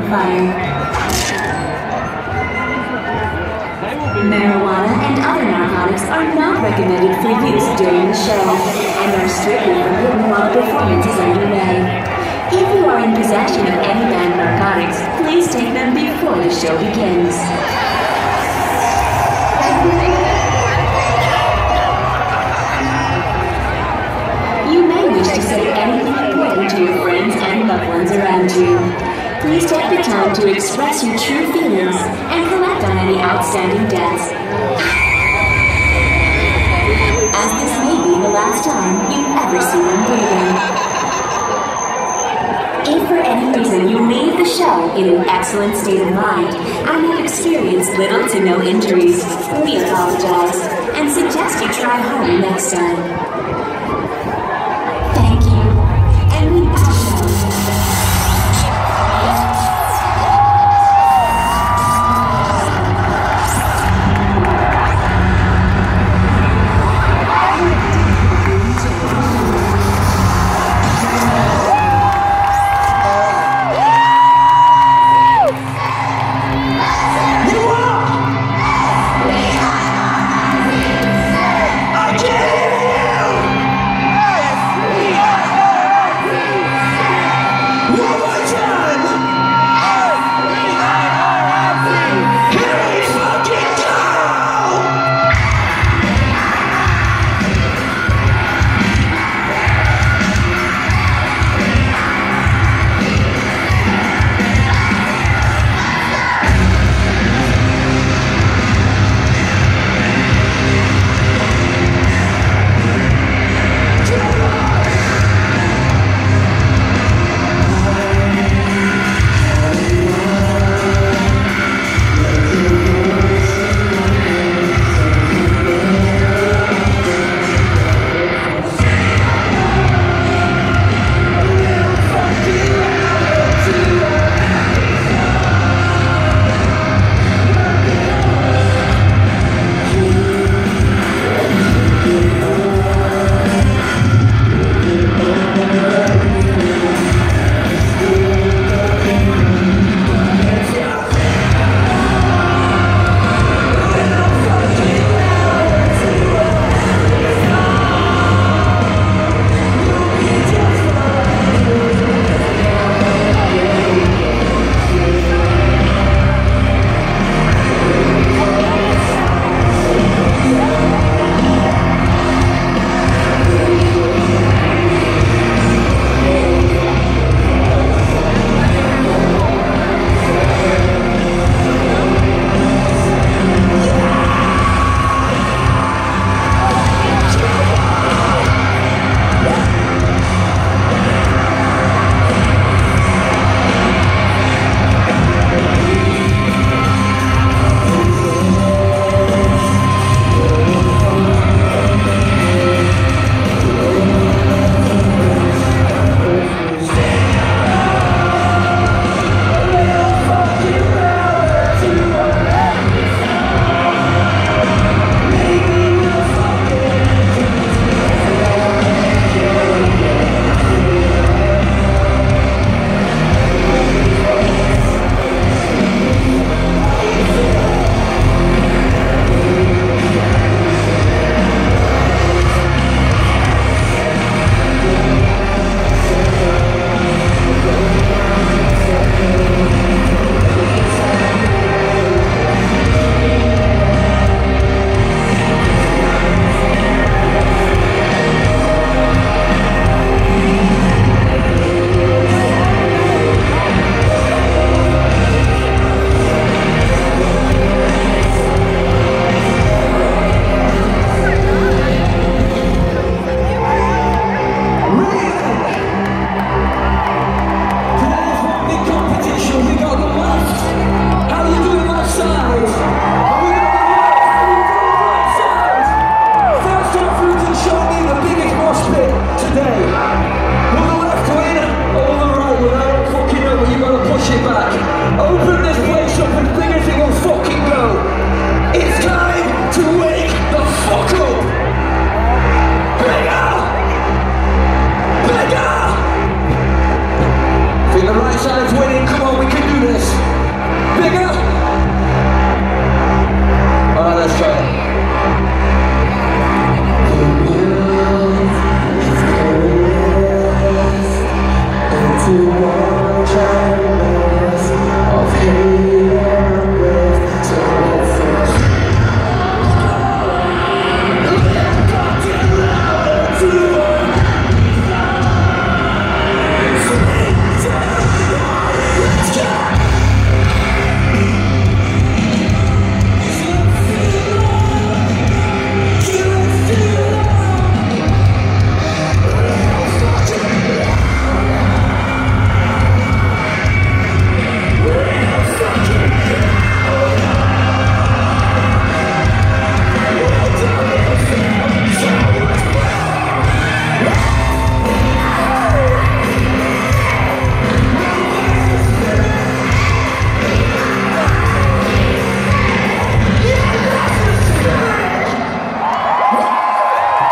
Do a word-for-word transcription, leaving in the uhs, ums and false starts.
fire. Marijuana and other narcotics are not recommended for use during the show and are strictly forbidden while the performance is underway. If you are in possession of any banned narcotics, please take them before the show begins. You may wish to say anything important to your friends and loved ones around you. Please take the time to express your true feelings and collect on any outstanding debts. As this may be the last time you ever see them breathing. If for any reason you leave the show in an excellent state of mind and have experienced little to no injuries, we apologize and suggest you try home next time. Thank you, and we Open this